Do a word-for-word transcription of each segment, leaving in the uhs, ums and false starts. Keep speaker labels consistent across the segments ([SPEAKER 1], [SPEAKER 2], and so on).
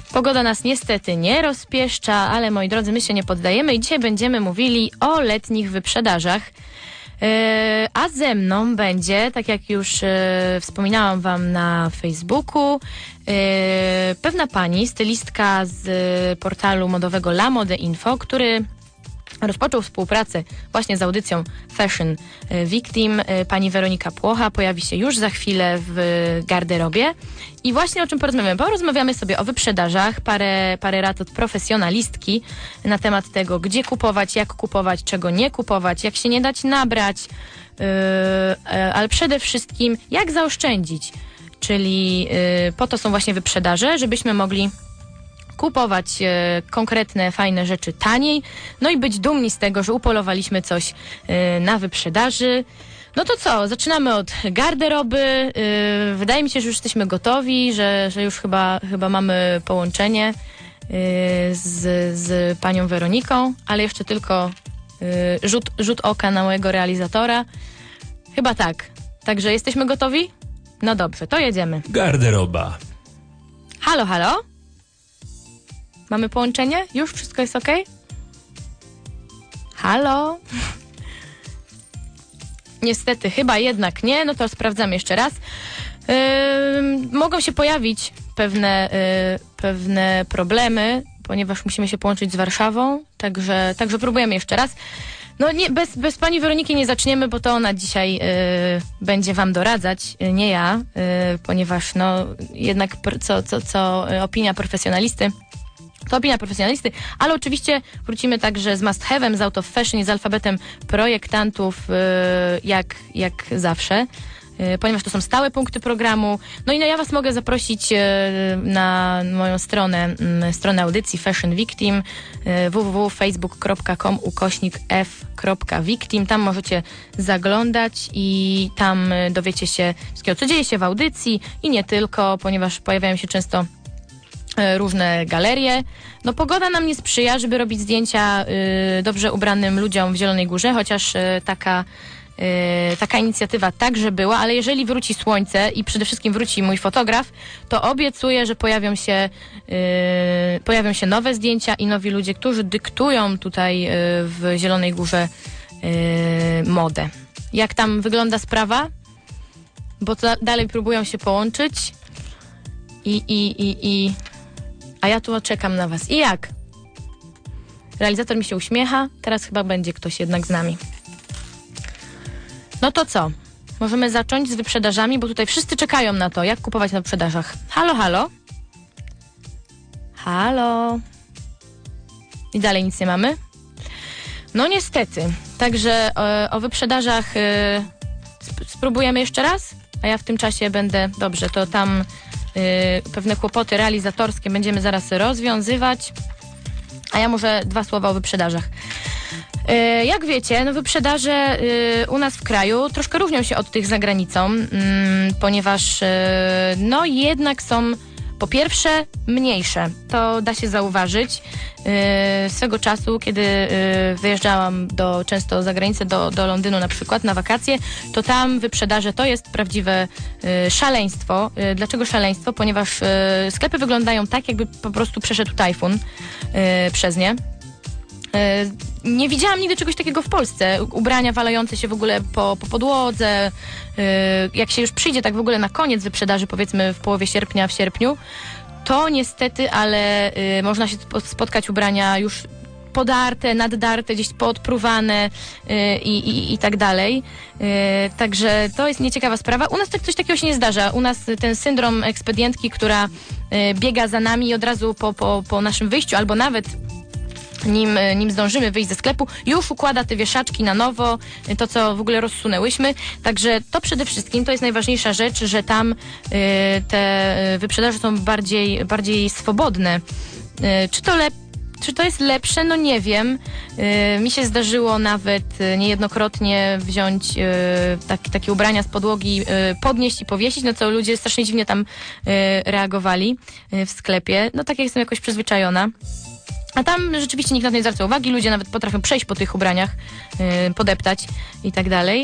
[SPEAKER 1] Pogoda nas niestety nie rozpieszcza, ale moi drodzy, my się nie poddajemy i dzisiaj będziemy mówili o letnich wyprzedażach. Yy, a ze mną będzie, tak jak już yy, wspominałam wam na Facebooku, yy, pewna pani, stylistka z yy, portalu modowego La Mode Info, który rozpoczął współpracę właśnie z audycją Fashion Victim. Pani Weronika Płocha pojawi się już za chwilę w garderobie. I właśnie o czym porozmawiamy? Porozmawiamy sobie o wyprzedażach, parę, parę rad od profesjonalistki na temat tego, gdzie kupować, jak kupować, czego nie kupować, jak się nie dać nabrać, yy, ale przede wszystkim jak zaoszczędzić. Czyli yy, po to są właśnie wyprzedaże, żebyśmy mogli kupować e, konkretne, fajne rzeczy taniej, no i być dumni z tego, że upolowaliśmy coś e, na wyprzedaży. No to co, zaczynamy od garderoby. E, wydaje mi się, że już jesteśmy gotowi, że, że już chyba, chyba mamy połączenie e, z, z panią Weroniką, ale jeszcze tylko e, rzut, rzut oka na mojego realizatora. Chyba tak. Także jesteśmy gotowi? No dobrze, to jedziemy.
[SPEAKER 2] Garderoba.
[SPEAKER 1] Halo, halo? Mamy połączenie? Już wszystko jest ok? Halo? Niestety, chyba jednak nie, no to sprawdzam jeszcze raz. Yy, mogą się pojawić pewne, yy, pewne problemy, ponieważ musimy się połączyć z Warszawą, także, także próbujemy jeszcze raz. No nie, bez, bez pani Weroniki nie zaczniemy, bo to ona dzisiaj yy, będzie wam doradzać, yy, nie ja, yy, ponieważ no jednak co, co, co opinia profesjonalisty, to opinia profesjonalisty, ale oczywiście wrócimy także z must have'em, z out of fashion i z alfabetem projektantów, yy, jak, jak zawsze, yy, ponieważ to są stałe punkty programu. No i no, ja was mogę zaprosić yy, na moją stronę, yy, stronę audycji Fashion Victim, yy, w w w kropka facebook kropka com ukośnik f kropka victim. Tam możecie zaglądać i tam yy, dowiecie się wszystkiego, co dzieje się w audycji i nie tylko, ponieważ pojawiają się często różne galerie. No pogoda nam nie sprzyja, żeby robić zdjęcia y, dobrze ubranym ludziom w Zielonej Górze, chociaż y, taka, y, taka inicjatywa także była, ale jeżeli wróci słońce i przede wszystkim wróci mój fotograf, to obiecuję, że pojawią się, y, pojawią się nowe zdjęcia i nowi ludzie, którzy dyktują tutaj y, w Zielonej Górze y, modę. Jak tam wygląda sprawa? Bo to dalej próbują się połączyć i, i, i, i a ja tu czekam na was. I jak? Realizator mi się uśmiecha. Teraz chyba będzie ktoś jednak z nami. No to co? Możemy zacząć z wyprzedażami, bo tutaj wszyscy czekają na to, jak kupować na wyprzedażach. Halo, halo? Halo? I dalej nic nie mamy? No niestety. Także o, o wyprzedażach y, sp- spróbujemy jeszcze raz, a ja w tym czasie będę... Dobrze, to tam... Yy, pewne kłopoty realizatorskie będziemy zaraz rozwiązywać, a ja może dwa słowa o wyprzedażach. Yy, jak wiecie, no wyprzedaże yy, u nas w kraju troszkę różnią się od tych za granicą, yy, ponieważ yy, no jednak są po pierwsze mniejsze, to da się zauważyć. Yy, swego czasu, kiedy yy, wyjeżdżałam do, często za granicę, do, do Londynu na przykład na wakacje, to tam wyprzedaże to jest prawdziwe yy, szaleństwo. Yy, dlaczego szaleństwo? Ponieważ yy, sklepy wyglądają tak, jakby po prostu przeszedł tajfun yy, przez nie. Yy, nie widziałam nigdy czegoś takiego w Polsce. Ubrania walające się w ogóle po, po podłodze. Yy, jak się już przyjdzie tak w ogóle na koniec wyprzedaży, powiedzmy w połowie sierpnia, w sierpniu, to niestety, ale y, można się spotkać ubrania już podarte, naddarte, gdzieś poodpruwane y, i, i tak dalej. Y, także to jest nieciekawa sprawa. U nas tak, coś takiego się nie zdarza. U nas ten syndrom ekspedientki, która y, biega za nami i od razu po, po, po naszym wyjściu, albo nawet nim, nim zdążymy wyjść ze sklepu, już układa te wieszaczki na nowo, to co w ogóle rozsunęłyśmy. Także to przede wszystkim, to jest najważniejsza rzecz, że tam y, te wyprzedaże są bardziej, bardziej swobodne. Y, czy to lep Czy to jest lepsze? No nie wiem. Yy, mi się zdarzyło nawet yy, niejednokrotnie wziąć yy, tak, takie ubrania z podłogi, yy, podnieść i powiesić, no co ludzie strasznie dziwnie tam yy, reagowali yy, w sklepie. No tak jak jestem jakoś przyzwyczajona. A tam rzeczywiście nikt na to nie zwraca uwagi, ludzie nawet potrafią przejść po tych ubraniach, yy, podeptać i tak dalej.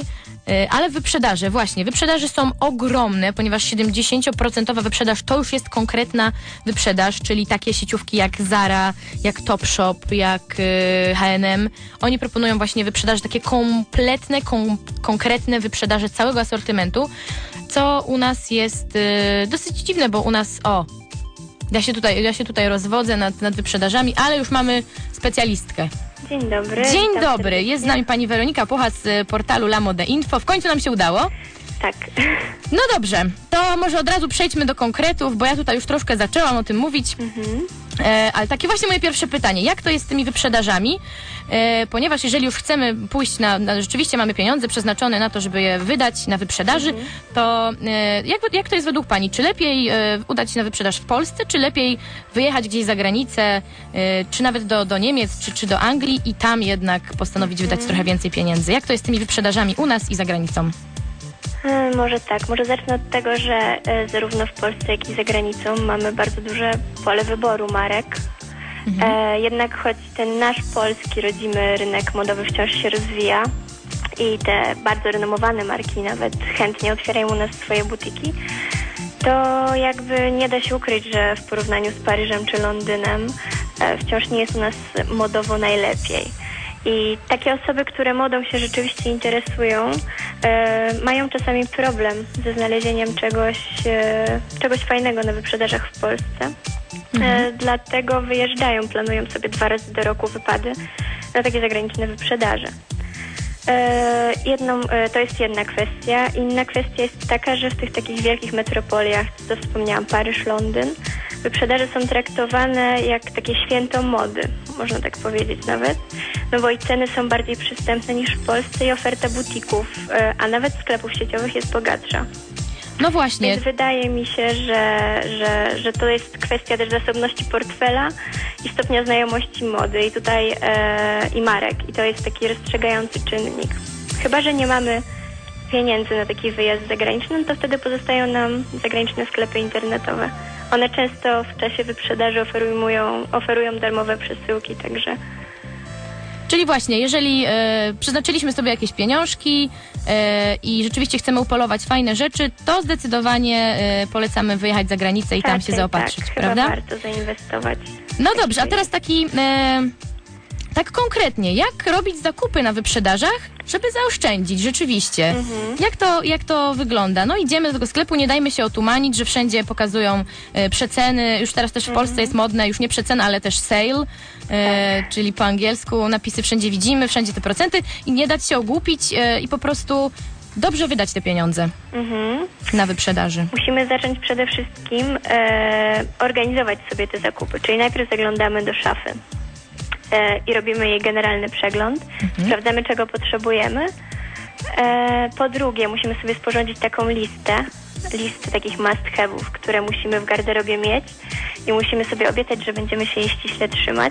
[SPEAKER 1] Ale wyprzedaże, właśnie, wyprzedaże są ogromne, ponieważ siedemdziesięcioprocentowa wyprzedaż to już jest konkretna wyprzedaż, czyli takie sieciówki jak Zara, jak Topshop, jak H and M. Oni proponują właśnie wyprzedaże takie kompletne, kom, konkretne wyprzedaże całego asortymentu, co u nas jest dosyć dziwne, bo u nas, o, ja się tutaj, ja się tutaj rozwodzę nad, nad wyprzedażami, ale już mamy specjalistkę.
[SPEAKER 2] Dzień dobry.
[SPEAKER 1] Dzień dobry. Serdecznie. Jest z nami pani Weronika Pucha z portalu La Mode Info. W końcu nam się udało.
[SPEAKER 2] Tak.
[SPEAKER 1] No dobrze, to może od razu przejdźmy do konkretów, bo ja tutaj już troszkę zaczęłam o tym mówić. Mhm. E, ale takie właśnie moje pierwsze pytanie. Jak to jest z tymi wyprzedażami? E, ponieważ jeżeli już chcemy pójść na, na... Rzeczywiście mamy pieniądze przeznaczone na to, żeby je wydać na wyprzedaży, mhm. to e, jak, jak to jest według pani? Czy lepiej e, udać się na wyprzedaż w Polsce, czy lepiej wyjechać gdzieś za granicę, e, czy nawet do, do Niemiec, czy, czy do Anglii i tam jednak postanowić mhm. wydać trochę więcej pieniędzy? Jak to jest z tymi wyprzedażami u nas i za granicą?
[SPEAKER 2] Może tak, może zacznę od tego, że e, zarówno w Polsce, jak i za granicą mamy bardzo duże pole wyboru marek. Mhm. E, jednak choć ten nasz polski, rodzimy rynek modowy wciąż się rozwija i te bardzo renomowane marki nawet chętnie otwierają u nas swoje butiki, to jakby nie da się ukryć, że w porównaniu z Paryżem czy Londynem e, wciąż nie jest u nas modowo najlepiej. I takie osoby, które modą się rzeczywiście interesują, e, mają czasami problem ze znalezieniem czegoś, e, czegoś fajnego na wyprzedażach w Polsce. Mhm. E, dlatego wyjeżdżają, planują sobie dwa razy do roku wypady na takie zagraniczne wyprzedaże. E, jedną, e, to jest jedna kwestia. Inna kwestia jest taka, że w tych takich wielkich metropoliach, co wspomniałam, Paryż, Londyn, wyprzedaże są traktowane jak takie święto mody, można tak powiedzieć nawet, no bo i ceny są bardziej przystępne niż w Polsce i oferta butików, a nawet sklepów sieciowych jest bogatsza.
[SPEAKER 1] No właśnie.
[SPEAKER 2] Więc wydaje mi się, że, że, że to jest kwestia też zasobności portfela i stopnia znajomości mody i tutaj e, i marek. I to jest taki rozstrzygający czynnik. Chyba że nie mamy pieniędzy na taki wyjazd zagraniczny, no to wtedy pozostają nam zagraniczne sklepy internetowe. One często w czasie wyprzedaży oferują, oferują darmowe przesyłki, także...
[SPEAKER 1] Czyli właśnie, jeżeli e, przeznaczyliśmy sobie jakieś pieniążki e, i rzeczywiście chcemy upolować fajne rzeczy, to zdecydowanie e, polecamy wyjechać za granicę i
[SPEAKER 2] tak,
[SPEAKER 1] tam się
[SPEAKER 2] tak,
[SPEAKER 1] zaopatrzyć,
[SPEAKER 2] tak,
[SPEAKER 1] prawda?
[SPEAKER 2] Chyba warto zainwestować.
[SPEAKER 1] No dobrze, a teraz taki... E, tak konkretnie, jak robić zakupy na wyprzedażach, żeby zaoszczędzić rzeczywiście? Mhm. Jak to, jak to wygląda? No idziemy do tego sklepu, nie dajmy się otumanić, że wszędzie pokazują e, przeceny. Już teraz też w Polsce mhm. jest modne, już nie przecena, ale też sale, e, tak. czyli po angielsku napisy wszędzie widzimy, wszędzie te procenty i nie dać się ogłupić e, i po prostu dobrze wydać te pieniądze mhm. na wyprzedaży.
[SPEAKER 2] Musimy zacząć przede wszystkim e, organizować sobie te zakupy, czyli najpierw zaglądamy do szafy i robimy jej generalny przegląd, mhm. sprawdzamy, czego potrzebujemy. E, po drugie, musimy sobie sporządzić taką listę, listę takich must-have'ów, które musimy w garderobie mieć i musimy sobie obiecać, że będziemy się jej ściśle trzymać.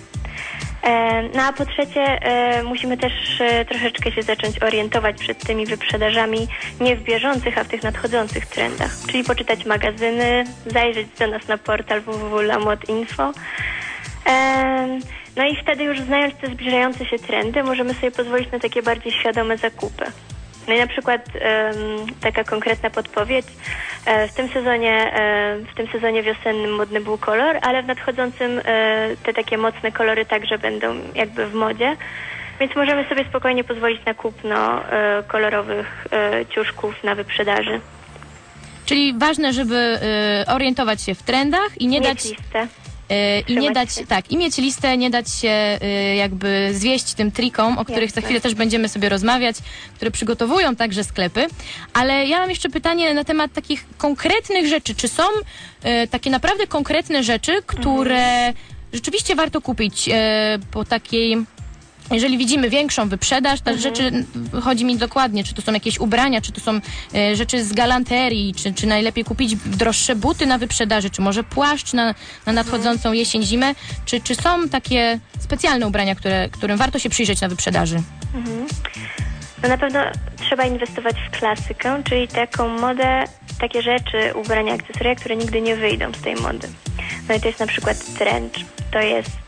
[SPEAKER 2] E, no a po trzecie, e, musimy też e, troszeczkę się zacząć orientować przed tymi wyprzedażami nie w bieżących, a w tych nadchodzących trendach, czyli poczytać magazyny, zajrzeć do nas na portal w w w kropka la mode info. E, No i wtedy już znając te zbliżające się trendy, możemy sobie pozwolić na takie bardziej świadome zakupy. No i na przykład um, taka konkretna podpowiedź. E, w tym sezonie e, w tym sezonie wiosennym modny był kolor, ale w nadchodzącym e, te takie mocne kolory także będą jakby w modzie. Więc możemy sobie spokojnie pozwolić na kupno e, kolorowych e, ciuszków na wyprzedaży.
[SPEAKER 1] Czyli ważne, żeby e, orientować się w trendach i nie
[SPEAKER 2] Mieć
[SPEAKER 1] dać...
[SPEAKER 2] listę.
[SPEAKER 1] I nie dać, się. tak, i mieć listę, nie dać się y, jakby zwieść tym trikom, o których Jasne. za chwilę też będziemy sobie rozmawiać, które przygotowują także sklepy. Ale ja mam jeszcze pytanie na temat takich konkretnych rzeczy. Czy są y, takie naprawdę konkretne rzeczy, które mhm. rzeczywiście warto kupić y, po takiej... Jeżeli widzimy większą wyprzedaż, to mhm. rzeczy, chodzi mi dokładnie, czy to są jakieś ubrania, czy to są e, rzeczy z galanterii, czy, czy najlepiej kupić droższe buty na wyprzedaży, czy może płaszcz na, na nadchodzącą mhm. jesień, zimę, czy, czy są takie specjalne ubrania, które, którym warto się przyjrzeć na wyprzedaży? Mhm.
[SPEAKER 2] No na pewno trzeba inwestować w klasykę, czyli taką modę, takie rzeczy, ubrania, akcesoria, które nigdy nie wyjdą z tej mody. No i to jest na przykład trench, to jest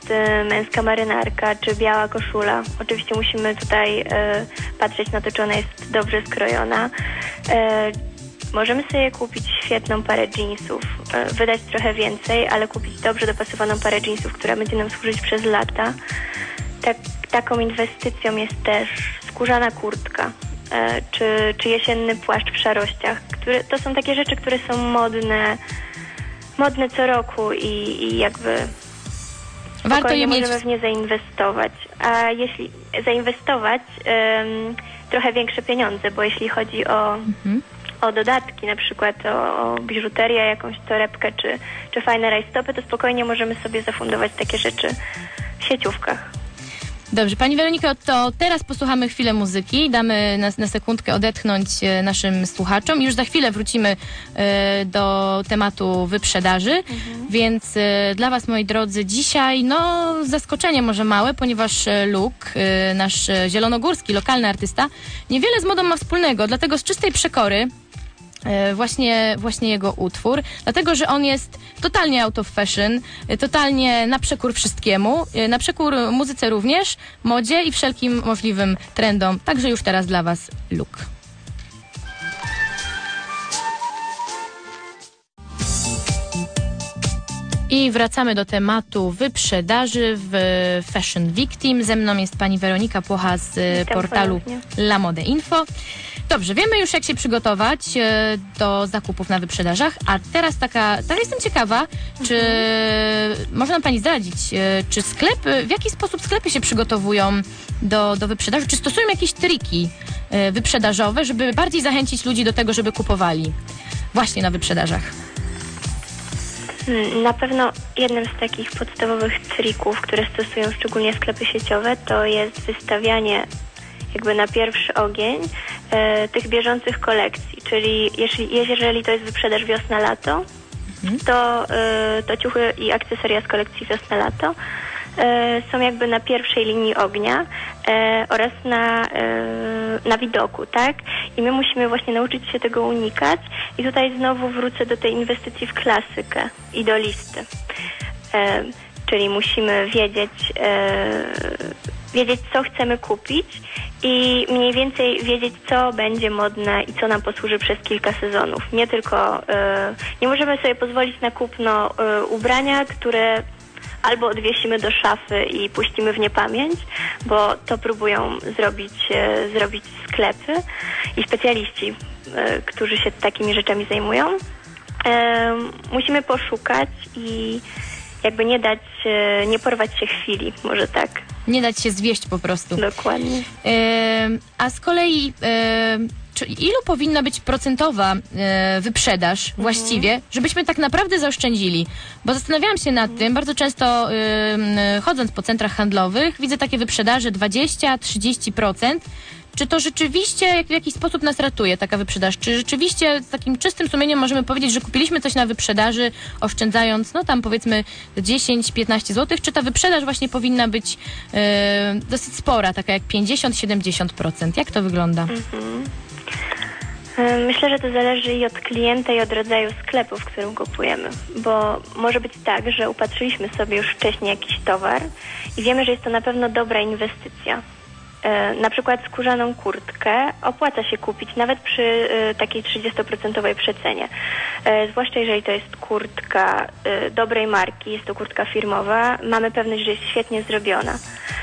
[SPEAKER 2] jest e, męska marynarka czy biała koszula. Oczywiście musimy tutaj e, patrzeć na to, czy ona jest dobrze skrojona. E, możemy sobie kupić świetną parę jeansów, e, wydać trochę więcej, ale kupić dobrze dopasowaną parę jeansów, która będzie nam służyć przez lata. Tak, taką inwestycją jest też skórzana kurtka. Czy, czy jesienny płaszcz w szarościach. Które, to są takie rzeczy, które są modne, modne co roku i, i jakby
[SPEAKER 1] warto je mieć.
[SPEAKER 2] Możemy w nie zainwestować. A jeśli zainwestować um, trochę większe pieniądze, bo jeśli chodzi o, mhm. o dodatki, na przykład o, o biżuterię, jakąś torebkę czy, czy fajne rajstopy, to spokojnie możemy sobie zafundować takie rzeczy w sieciówkach.
[SPEAKER 1] Dobrze, Pani Weroniko, to teraz posłuchamy chwilę muzyki, damy na, na sekundkę odetchnąć naszym słuchaczom i już za chwilę wrócimy e, do tematu wyprzedaży, mhm. więc e, dla Was, moi drodzy, dzisiaj no zaskoczenie może małe, ponieważ Luke, e, nasz zielonogórski, lokalny artysta, niewiele z modą ma wspólnego, dlatego z czystej przekory Właśnie, właśnie jego utwór, dlatego, że on jest totalnie out of fashion, totalnie na przekór wszystkiemu, na przekór muzyce również, modzie i wszelkim możliwym trendom. Także już teraz dla Was Luke. I wracamy do tematu wyprzedaży w Fashion Victim. Ze mną jest pani Weronika Płocha z Witam portalu ponownie. La Mode Info. Dobrze, wiemy już, jak się przygotować e, do zakupów na wyprzedażach, a teraz taka, tak jestem ciekawa, czy mhm. może nam pani zdradzić, e, czy sklepy, w jaki sposób sklepy się przygotowują do, do wyprzedaży, czy stosują jakieś triki e, wyprzedażowe, żeby bardziej zachęcić ludzi do tego, żeby kupowali właśnie na wyprzedażach?
[SPEAKER 2] Na pewno jednym z takich podstawowych trików, które stosują szczególnie sklepy sieciowe, to jest wystawianie jakby na pierwszy ogień e, tych bieżących kolekcji, czyli jeśli, jeżeli to jest wyprzedaż wiosna-lato, mhm. to, e, to ciuchy i akcesoria z kolekcji wiosna-lato e, są jakby na pierwszej linii ognia e, oraz na, e, na widoku, tak? I my musimy właśnie nauczyć się tego unikać i tutaj znowu wrócę do tej inwestycji w klasykę i do listy. E, czyli musimy wiedzieć, e, wiedzieć, co chcemy kupić i mniej więcej wiedzieć, co będzie modne i co nam posłuży przez kilka sezonów. Nie tylko, y, nie możemy sobie pozwolić na kupno y, ubrania, które albo odwiesimy do szafy i puścimy w niepamięć, bo to próbują zrobić, y, zrobić sklepy i specjaliści, y, którzy się takimi rzeczami zajmują. Y, musimy poszukać i jakby nie dać, y, nie porwać się chwili, może tak.
[SPEAKER 1] Nie dać się zwieść po prostu.
[SPEAKER 2] Dokładnie.
[SPEAKER 1] Yy, a z kolei, yy, czy ilu powinna być procentowa yy, wyprzedaż mhm. właściwie, żebyśmy tak naprawdę zaoszczędzili? Bo zastanawiałam się nad mhm. tym, bardzo często yy, chodząc po centrach handlowych, widzę takie wyprzedaże dwadzieścia do trzydziestu procent. Czy to rzeczywiście w jakiś sposób nas ratuje, taka wyprzedaż? Czy rzeczywiście z takim czystym sumieniem możemy powiedzieć, że kupiliśmy coś na wyprzedaży, oszczędzając, no tam powiedzmy dziesięć do piętnastu złotych? Czy ta wyprzedaż właśnie powinna być e, dosyć spora, taka jak pięćdziesiąt do siedemdziesięciu procent? Jak to wygląda? Mhm.
[SPEAKER 2] Myślę, że to zależy i od klienta, i od rodzaju sklepu, w którym kupujemy, bo może być tak, że upatrzyliśmy sobie już wcześniej jakiś towar i wiemy, że jest to na pewno dobra inwestycja. Na przykład skórzaną kurtkę opłaca się kupić nawet przy y, takiej trzydziestoprocentowej przecenie. Y, zwłaszcza jeżeli to jest kurtka y, dobrej marki, jest to kurtka firmowa, mamy pewność, że jest świetnie zrobiona.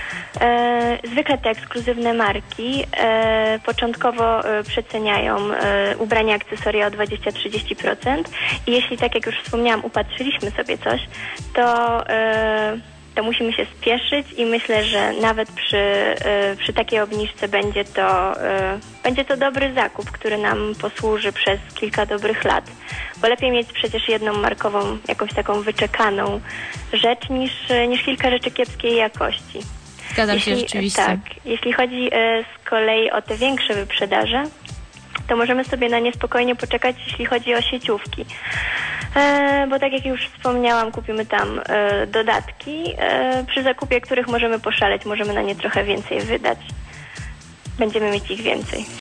[SPEAKER 2] Y, zwykle te ekskluzywne marki y, początkowo y, przeceniają y, ubrania, akcesoria o dwadzieścia do trzydziestu procent i jeśli, tak jak już wspomniałam, upatrzyliśmy sobie coś, to y, to musimy się spieszyć i myślę, że nawet przy, y, przy takiej obniżce będzie to, y, będzie to dobry zakup, który nam posłuży przez kilka dobrych lat. Bo lepiej mieć przecież jedną markową, jakąś taką wyczekaną rzecz niż, niż kilka rzeczy kiepskiej jakości.
[SPEAKER 1] Zgadzam
[SPEAKER 2] jeśli,
[SPEAKER 1] się rzeczywiście.
[SPEAKER 2] Tak. Jeśli chodzi y, z kolei o te większe wyprzedaże, to możemy sobie na nie spokojnie poczekać, jeśli chodzi o sieciówki. E, bo tak jak już wspomniałam, kupimy tam e, dodatki, e, przy zakupie których możemy poszaleć, możemy na nie trochę więcej wydać. Będziemy mieć ich więcej.